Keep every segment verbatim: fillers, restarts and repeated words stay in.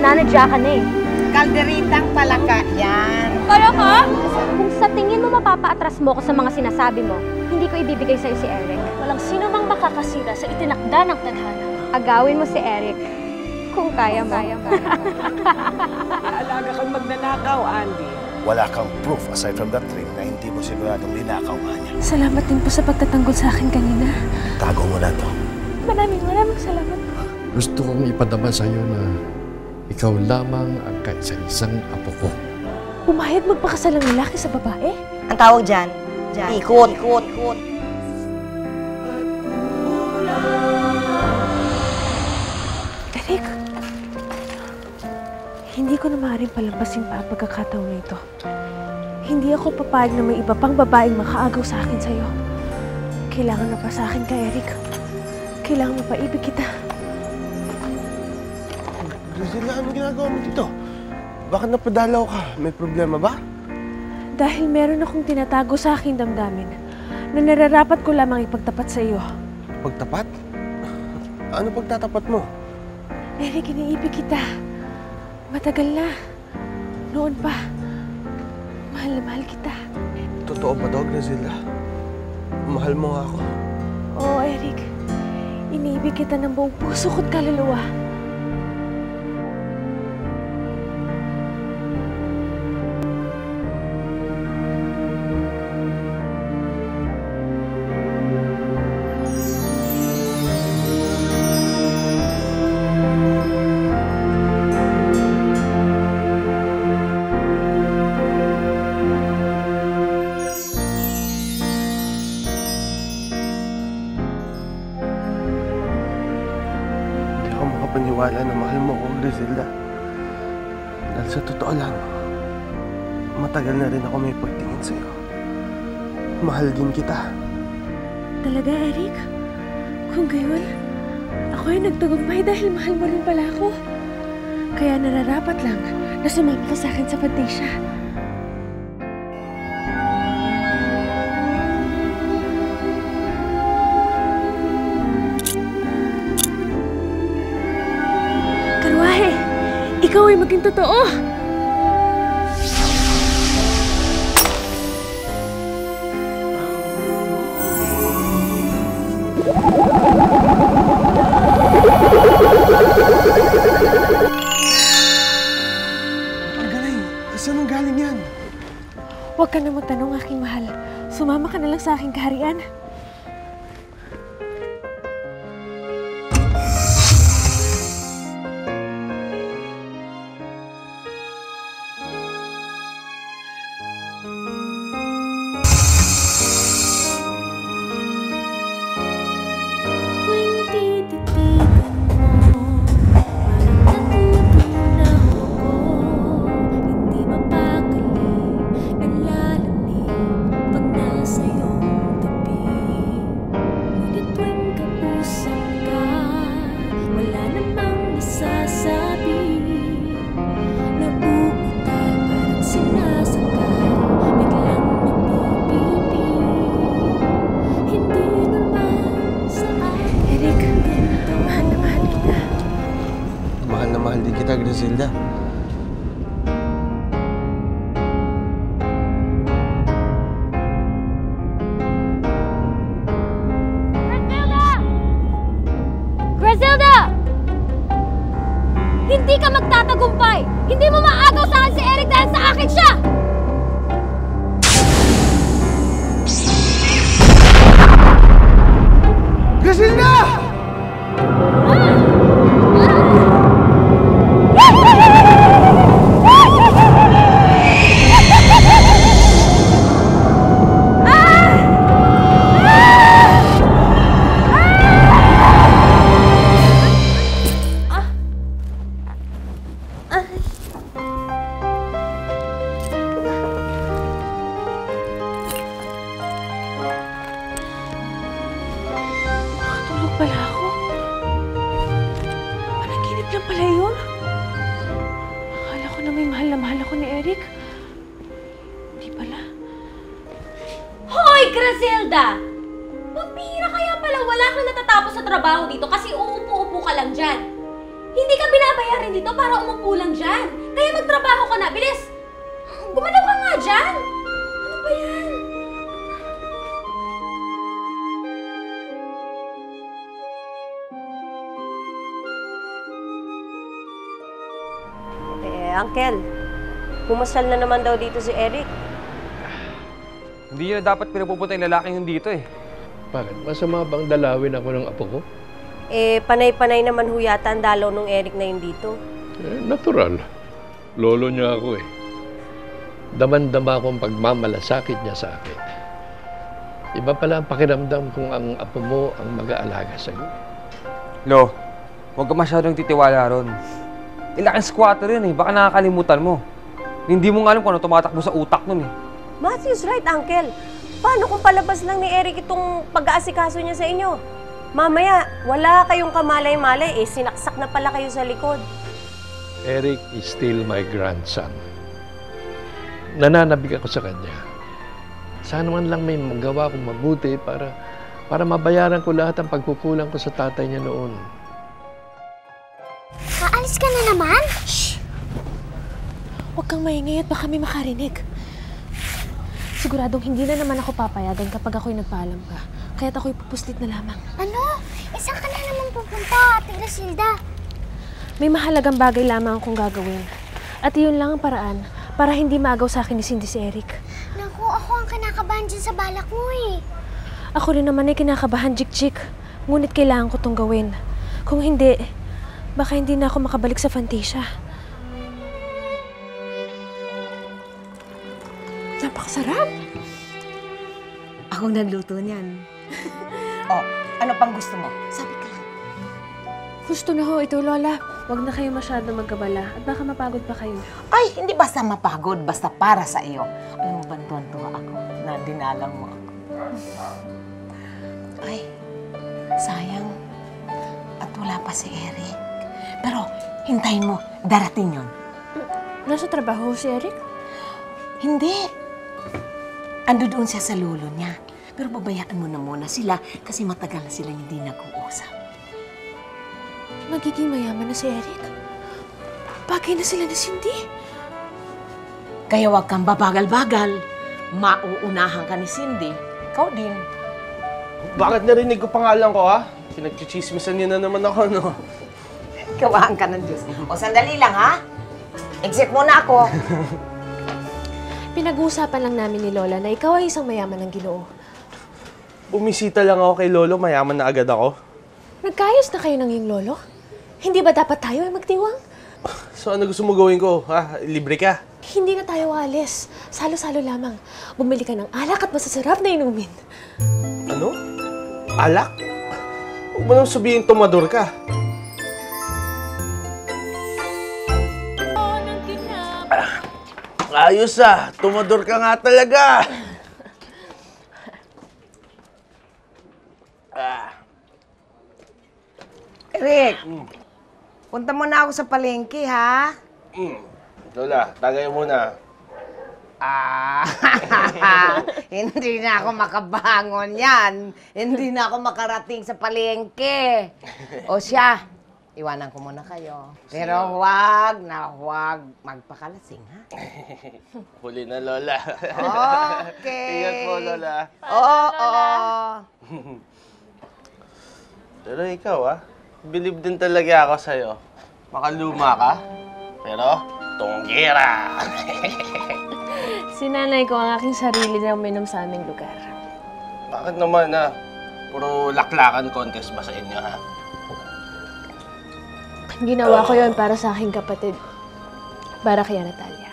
nananadya ka na eh. Kalderitang palaka yan. Kaya ka? Kung sa tingin mo mapapaatras mo ko sa mga sinasabi mo, hindi ko ibibigay sa'yo si Eric. Walang sino mang makakasira sa itinakda ng tadhana. Agawin mo si Eric. Kung kaya mo. Alaga kang magnanakaw, Andy. Wala kang proof aside from that ring na hindi mo siguradong linakaw nga niya. Salamat din po sa pagtatanggol sa akin kanina. Tago mo na to. Maraming maraming salamat. Gusto kong ipadama sa iyo na ikaw lamang ang kaisa-isang apo ko. Pumayag magpakasal ang lalaki sa babae? Ang tawag dyan, dyan. Ikot. Ikot. Ikot. Eric, hindi ko na maaaring palampasin pa ang pagkakataon na ito. Hindi ako papayag na may iba pang babaeng makaagaw sa akin sa'yo. Kailangan na pa sa akin ka, Eric. Kailangan mapaibig kita. Rosella, ano ginagawa mo dito? Bakit napadalaw ka? May problema ba? Dahil meron akong tinatago sa aking damdamin na nararapat ko lamang ipagtapat sa iyo. Pagtapat? Ano pagtatapat mo? Eric, iniibig kita. Matagal na. Noon pa. Mahal na mahal kita. Totoo ba daw, Rosella? Mahal mo nga ako. Oo, Eric. Iniibig kita ng buong puso ko't kaluluwa. Paniwala na mahal mo ko, Griselda. Dahil sa totoo lang, matagal na rin ako may pagtingin sa'yo. Mahal din kita. Talaga, Eric? Kung gayon, ako ay nagtagumpay dahil mahal mo rin pala ako. Kaya nararapat lang na sumama ka sa akin sa Fantasia. Ikaw ay maging totoo! Ang galing! Saan ang galing yan? Huwag ka na magtanong, aking mahal. Sumama ka na lang sa aking kaharian. Griselda. Griselda! Griselda! Hindi ka magtatagumpay! Hindi mo maagaw sa akin si Eric dahil sa akin siya! Griselda! pala ako. Panaginip lang pala yun. Akala ko na may mahal na mahal ako ni Eric. Hindi pala. Hoy, Griselda! Mabira kaya pala wala kang natatapos sa trabaho dito kasi uupo-upo ka lang dyan. Hindi ka binabayaran dito para umupo lang dyan. Kaya magtrabaho ka na. Bilis! Gumalaw ka nga dyan! Ano ba yan? Eh, Uncle, pumasal na naman daw dito si Eric. Hindi yun na dapat pinapupunta yung lalaking yun dito eh. Bakit? Masama bang dalawin ako ng apo ko? Eh, panay-panay naman ho yata ang dalaw nung Eric na yun dito. Eh, natural. Lolo niya ako eh. Daman-dama akong pagmamalasakit niya sa akin. Iba pala ang pakiramdam kung ang apo mo ang mag-aalaga sa'yo. Lo, huwag ka masyadong titiwala ron. Ilaking squatter yun eh, baka nakakalimutan mo. Hindi mo nga alam kung ano tumatakbo sa utak nun eh. Matthew's right, Uncle. Paano kung palabas lang ni Eric itong pag-aasikaso niya sa inyo? Mamaya, wala kayong kamalay-malay eh, sinaksak na pala kayo sa likod. Eric is still my grandson. Nananabik ako sa kanya. Sana man lang may magawa kong mabuti para para mabayaran ko lahat ang pagkukulang ko sa tatay niya noon. Aalis ka na naman? Shh! Huwag kang maingay at baka may makarinig. Siguradong hindi na naman ako papayagan kapag ako'y nagpaalam ka. Kaya't ako'y pupuslit na lamang. Ano? Isang ka na naman pupunta, Ate Griselda. May mahalagang bagay lamang akong gagawin. At iyon lang ang paraan para hindi maagaw sa akin ni Cindy si Eric. Naku, ako ang kinakabahan dyan sa balak mo eh. Ako rin naman ay kinakabahan, Jik-Jik. Ngunit kailangan ko itong gawin. Kung hindi, baka hindi na ako makabalik sa Fantasia. Napakasarap! Akong nagluto niyan. Oh, ano pang gusto mo? Sabi ka lang. Gusto na ho ito, Lola. Huwag na kayo masyado magkabala at baka mapagod pa kayo. Ay, hindi basta mapagod, basta para sa iyo. Alam mo ba, tuwan-tuwa ako na dinalang mo ako. Ay, sayang. At wala pa si Eric. Pero, hintayin mo, darating yun. Nasa trabaho si Eric? Hindi. Ando doon siya sa lolo niya. Pero babayaan mo na muna sila kasi matagal na sila hindi nag-uusap. Magiging mayaman na si Eric. Bagay na sila ni Cindy. Kaya wag kang babagal-bagal. Mauunahan ka ni Cindy. Ikaw din. Bakit narinig ko pangalan ko, ha? Pinagchichismisan niyo na naman ako, no? Kawaan ka ng Diyos. O, sandali lang, ha? Exit muna ako. Pinag-uusapan lang namin ni Lola na ikaw ay isang mayaman ng Ginoo. Bumisita lang ako kay Lolo, mayaman na agad ako. Nagkayos na kayo ng iyong lolo? Hindi ba dapat tayo ay magtiwang? So ano gusto mo gawin ko, ha? Libre ka? Hindi na tayo aalis. Salo-salo lamang. Bumili ka ng alak at masasarap na inumin. Ano? Alak? Huwag mo nang sabihin tumador ka. Ayos ah! Tumador ka nga talaga! ah. Eric, mm. punta muna ako sa palengke, ha? Mm. Lola, tagay muna. Ah, hindi na ako makabangon yan. Hindi na ako makarating sa palengke. O siya, iwanan ko muna kayo. Pero huwag na huwag magpakalasing, ha? Huli na, Lola. Okay. Ingat po, Lola. Oo, oo. Pero ikaw, ah, believe din talaga ako sa'yo. Makaluma ka, pero tunggera. Si nanay ko ang aking sarili na uminom sa aming lugar. Bakit naman, ah? Puro laklakan contest ba sa inyo, ha? Ginawa ko yon para sa aking kapatid. Para kay Natalia.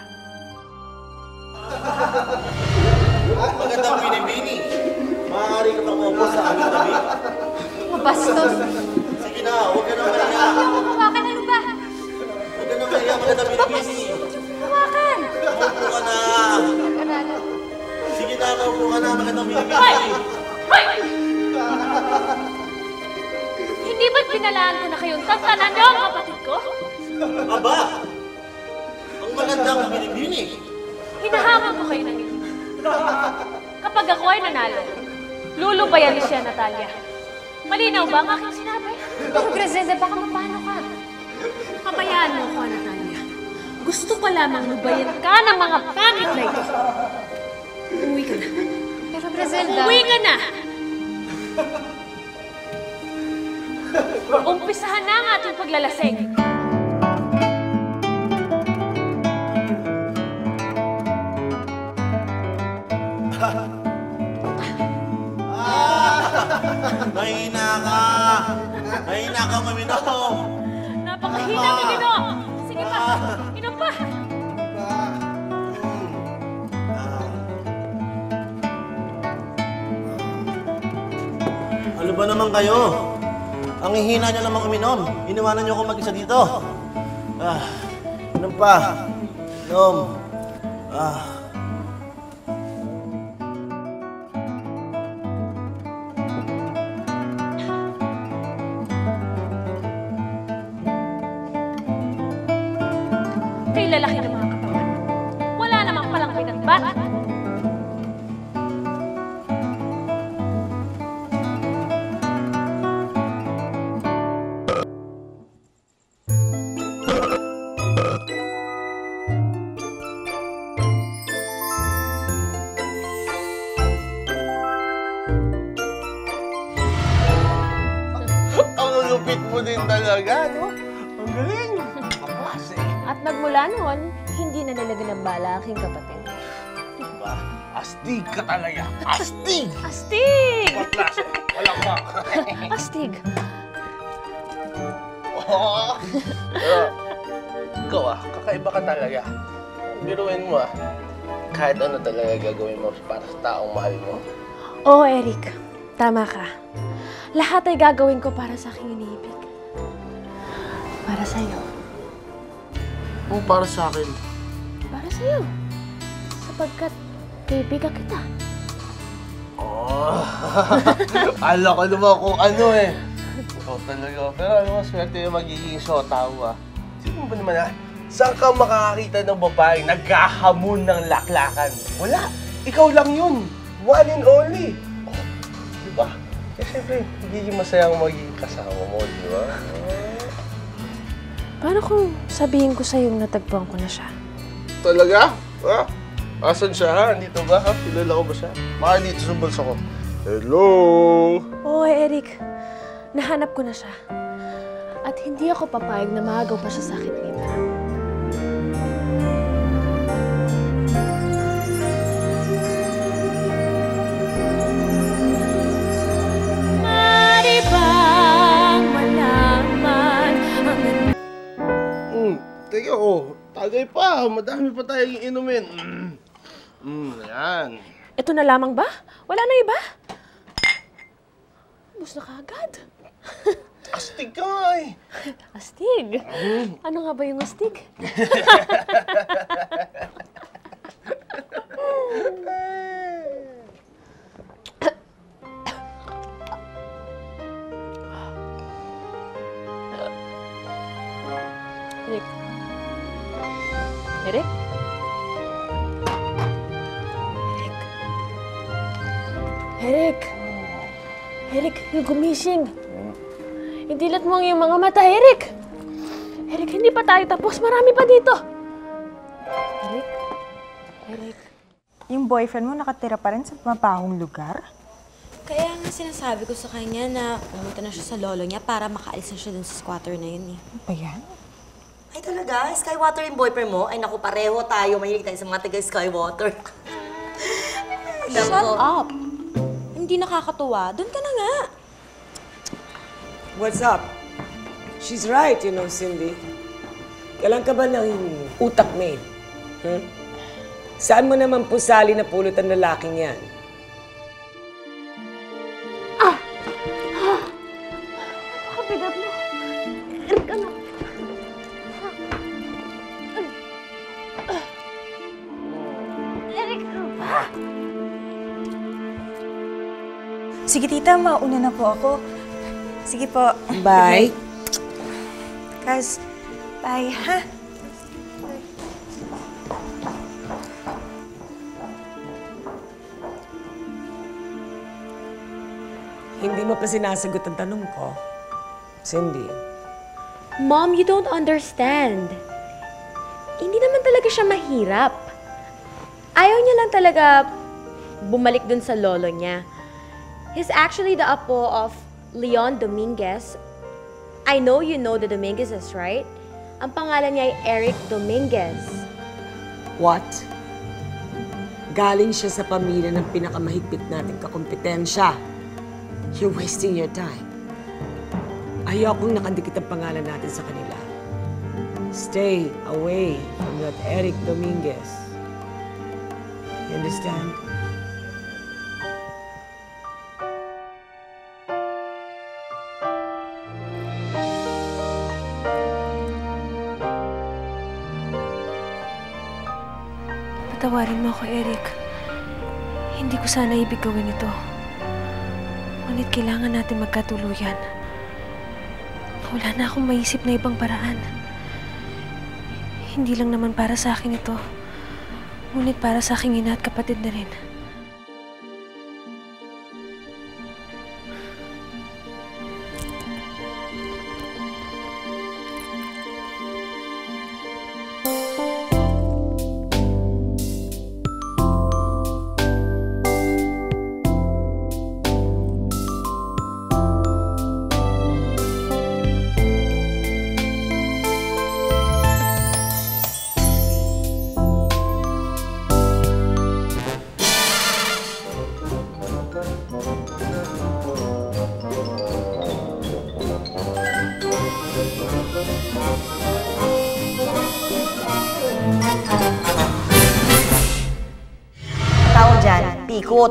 Magandang binibini. Maaari ka pang maupo sa aming tabi. Mabastos! Sige na, huwag ka nang mahiya. Hawakan, ano ba? Huwag ka nang mahiya, magandang binibini. Hawakan! Maupo ka na. Sige na, maupo ka na, magandang binibini. Hindi ba't pinalaan ko na kayong tantanan niyo ang kapatid ko? Aba! Ang magandang binibini. Hinahamon ko kayo ng iba. Kapag ako ay nanalo, lulubayan ni siya, Natalia. Malinaw ba ang aking sinabi? Pero Griselda, baka mapano ka? Pabayaan mo ako, Natalia. Gusto ko lamang lubayan ka ng mga pangit na ito. Umuwi ka na. Pero Griselda... Umuwi ka na! Umpisahan na ang ating paglalasing. Mahina ka! Mahina ka, Maminom! Napakahina mo, Gino! Sige pa! Inom pa! Ano ba naman kayo? Ang hihina niyo namang uminom. Iniwanan niyo ako mag-isa dito. Ah, inom pa. Inom. Ah. Kay lalaki ng mga katawan. Wala namang palang pinagbat. Ang lupit mo din talaga, no? Ang galing! Kapase. At nagmula noon, hindi na nila dinambala aking kapatid. Diba? Astig ka talaga! Astig! Astig! Kaklase! Walang mak! Astig! Oo! Pero, ikaw ah, kakaiba ka talaga. Biruin mo ah, kahit ano talaga gagawin mo para sa taong mahal mo. Oo, Eric. Tama ka. Lahat ay gagawin ko para sa aking iniibig. Para sa'yo. Oo, para sa akin. Para sa'yo. Sapagkat kaibigan kita. Oh, ala ko naman kung ano eh. Ikaw talaga. Pero ano, swerte yung magiging shota mo ah. Sino ba naman ah? Saan ka makakakita ng babaeng naghahamon ng laklakan? Wala. Ikaw lang yun. One and only. Oh, diba? Eh, siyempre, magiging masaya ang magiging kasama mo, di ba? Paano kung sabihin ko sa'yo natagpuan ko na siya? Talaga? Ha? Asan siya ha? Andito ba ha? Kilala ko ba siya? Baka dito sa bulsa ko. Hello? Oo, Eric. Nahanap ko na siya. At hindi ako papayag na maagaw pa siya sa akin ngayon. Mari bang malaman ang... Hmm, teka ko. Tagay pa. Madami pa tayong inumin. Mm. Mm, yan. Ito na lamang ba? Wala na iba? Bus na kaagad. Astig ka nga eh. Astig? Ano nga ba yung astig? Eric? Eric? Eric? Eric? Eric, yung gumising. Idilat mo ang iyong mga mata, Eric! Eric, hindi pa tayo tapos. Marami pa dito. Eric? Eric? Yung boyfriend mo nakatira pa rin sa mapahong lugar? Kaya nga sinasabi ko sa kanya na pumunta na siya sa lolo niya para makaalis na siya dun sa squatter na yun eh. Ano ba yan? Ay talaga? Skywater yung boyfriend mo? Ay naku, pareho tayo. Mahilig tayo sa mga taga-Skywater. Shut up! Hindi nakakatuwa. Doon ka na nga. What's up? She's right, you know, Cindy. Kailan ka ba ng utak maid? Hmm? Saan mo naman pusali na pulot ang lalaking yan? Ah! Ah! Napakabigat mo. Eric, ano? Eric, ano ba? Sige, tita, mauna na po ako. Sige po. Bye. Kaz, bye, ha? Hindi mo pa sinasagot ang tanong ko, Cindy. Mom, you don't understand. Hindi naman talaga siya mahirap. Ayaw niya lang talaga bumalik dun sa lolo niya. He's actually the apo of Leon Dominguez. I know you know the Dominguezes, right? Ang pangalan niya ay Eric Dominguez. What? Galing siya sa pamilya ng pinakamahigpit nating kakompetensya. You're wasting your time. Ayokong nakandikit ang pangalan natin sa kanila. Stay away from that Eric Dominguez. You understand? Patawarin mo ako, Eric. Hindi ko sana ibig gawin ito. Ngunit kailangan natin magkatuluyan. Wala na akong maisip na ibang paraan. Hindi lang naman para sa akin ito. Ngunit para sa aking ina at kapatid na rin. Ikot.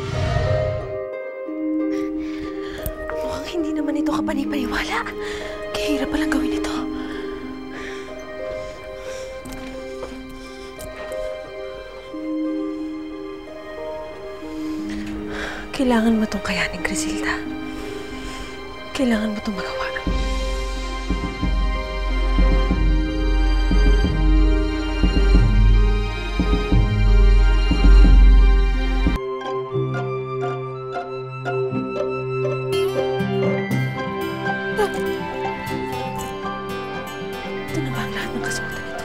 Mukhang hindi naman ito kapanipaniwala. Kaya hirap palang gawin ito. Kailangan mo itong kayanin, Griselda. Kailangan mo itong magawa. Ito na ba ang lahat ng kasuotan nito?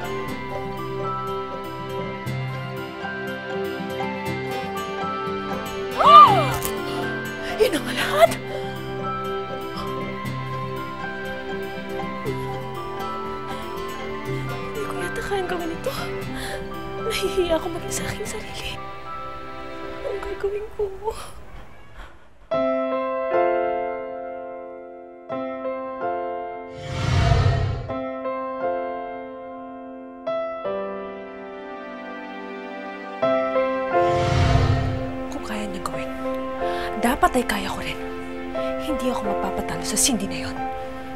Oh! Yun ang lahat? Hindi ko yata kayang gawin ito. Nahihiya ako maging sa aking sarili. Ang gagawin ko? Dapat ay kaya ko rin. Hindi ako mapapatalo sa Cindy na yun.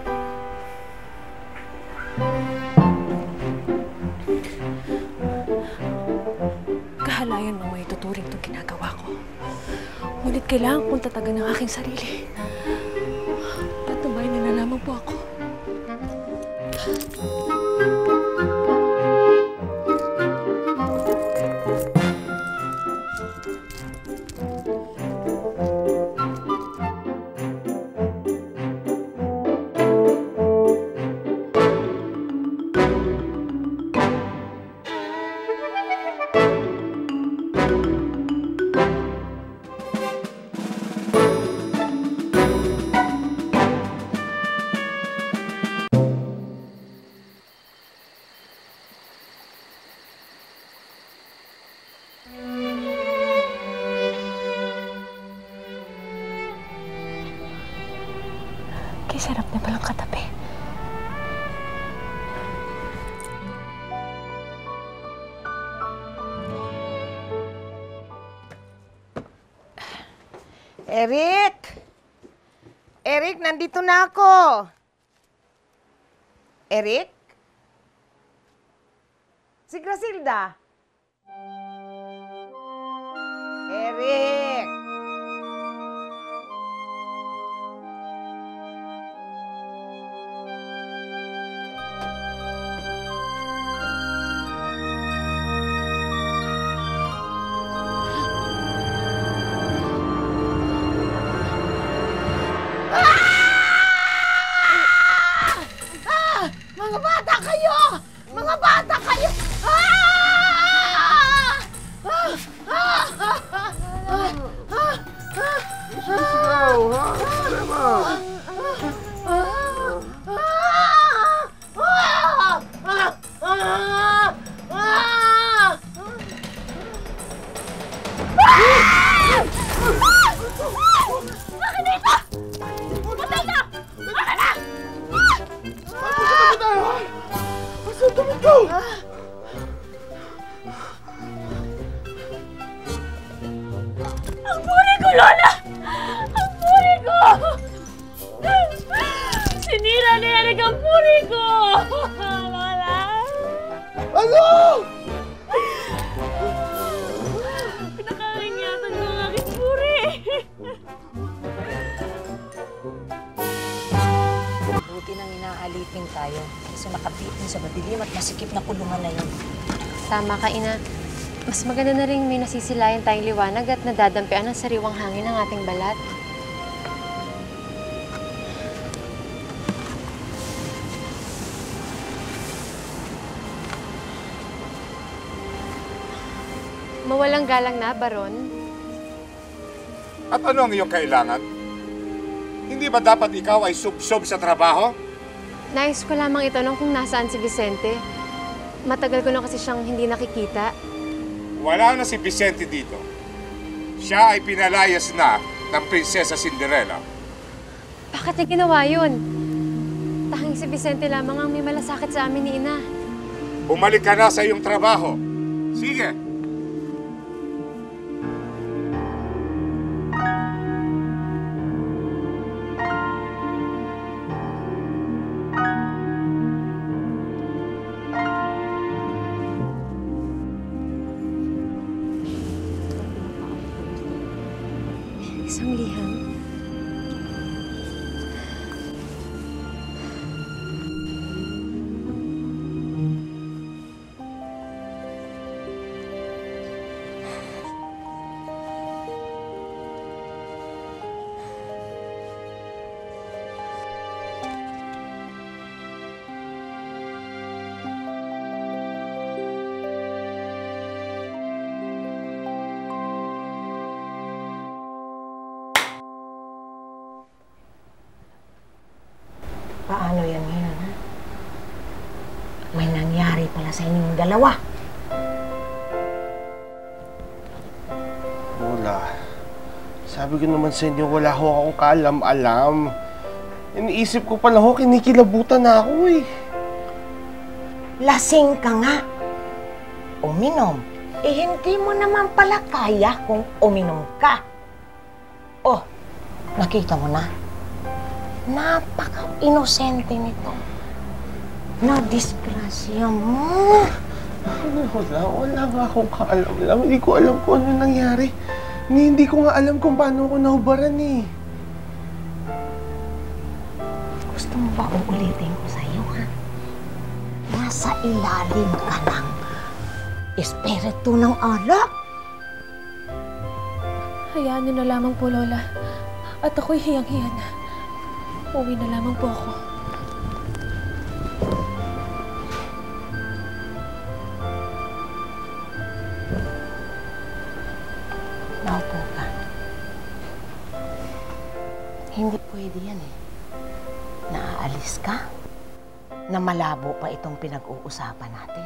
Kahalayan mang may tuturing itong ginagawa ko. Ngunit kailangan kong tatagan ng aking sarili. Patubay na na lamang po ako. Sarap na palang katabi. Eric! Eric, nandito na ako. Eric? Si Griselda? Eric! Mga bata kayo! Mga bata kayo! Ah! Ah! Ah! Ah! Ah! Sigaw, ha? Problema. Bakit dito? Pumatay na! Baka na! Saan tayo, ha? Saan tumito? Ang puri ko, Lola! Ang puri ko! Sinira ni Eric ang puri ko! Lola! Ano? Pinakaingatan ko ang aking puri! Buti nang inaalipin tayo. Kasi nakabitin sa madilim at masikip na kulungan na yun. Tama ka, Ina. Mas maganda na rin may nasisilayan tayong liwanag at nadadampian ng sariwang hangin ng ating balat. Mawalang galang na, Baron. At ano ang iyong kailangan? Hindi ba dapat ikaw ay sub-sub sa trabaho? Nais ko lamang itanong kung nasaan si Vicente. Matagal ko na kasi siyang hindi nakikita. Wala na si Vicente dito. Siya ay pinalayas na ng Prinsesa Cinderella. Bakit niya ginawa yun? Tanging si Vicente lamang ang may malasakit sa amin ni Ina. Bumalik ka na sa iyong trabaho. Sige! Isang liham. Paano yan ngayon, ha? May nangyari pala sa inyong dalawa. Wala. Sabi ko naman sa inyo, wala ho akong kaalam-alam. Iniisip ko pala ho, kinikilabutan na ako eh. Lasing ka nga. Uminom. Eh, hindi mo naman pala kaya kung uminom ka. Oh, nakita mo na? Napaka-inosente nito. Na-disgrasya mo. Wala, wala nga akong kaalam-alam. Hindi ko alam kung ano nangyari. Hindi, hindi ko nga alam kung paano ako nahubaran eh. Gusto mo ba uulitin ko sa'yo, ha? Nasa ilalim ka ng espiritu ng alak. Hayaan niyo na lamang po, Lola. At ako'y hiyang-hiya na. Uwi na lamang po ako. Naupo ka. Hindi pwede yan eh. Naaalis ka? Na malabo pa itong pinag-uusapan natin?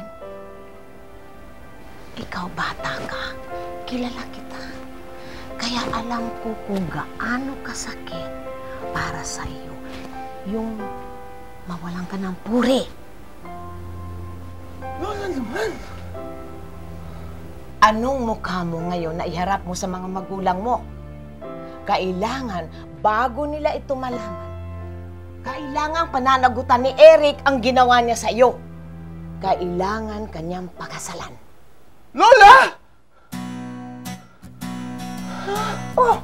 Ikaw bata ka. Kilala kita. Kaya alam ko kung gaano kasakit para sa iyo yung mawalan ka ng puri. Lola naman! Anong mukha mo ngayon na iharap mo sa mga magulang mo? Kailangan, bago nila ito malaman, kailangan pananagutan ni Eric ang ginawa niya sa iyo. Kailangan kanyang pakasalan. Lola! Oh!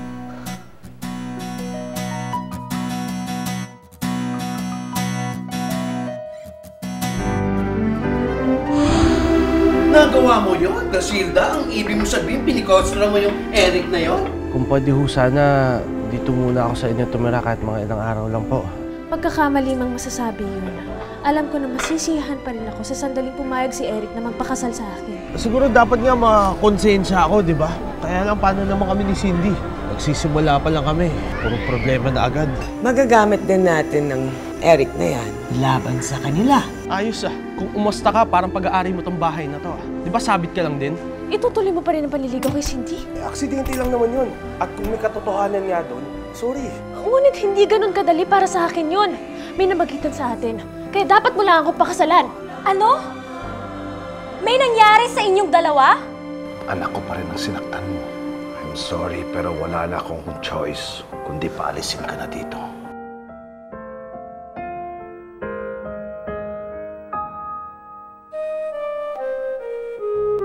Nagawa mo yun, Gasilda? Ang ibig mo sabihin, pinikostra mo yung Eric na yon? Kung pwede ho sana, dito muna ako sa inyo tumira kahit mga ilang araw lang po. Pagkakamali mang masasabi yun, alam ko na masisiyahan pa rin ako sa sandaling pumayag si Eric na magpakasal sa akin. Siguro dapat nga makakonsensya ako, di ba? Kaya lang, paano naman kami ni Cindy? Nagsisimula pa lang kami. Puro problema na agad. Magagamit din natin ng Eric na yan laban sa kanila. Ayos ah. Kung umusta ka, parang pag-aari mo tong bahay na to ah. Di ba sabit ka lang din? Itutuloy mo pa rin ang panliligaw kay Cindy? Eh, aksidente lang naman yun. At kung may katotohanan nga doon, sorry. Ngunit hindi ganun kadali para sa akin yun. May namagitan sa atin. Kaya dapat mo lang akong pakasalan. Ano? May nangyari sa inyong dalawa? Anak ko pa rin ang sinaktan mo. I'm sorry, pero wala na akong choice kundi paalisin ka na dito.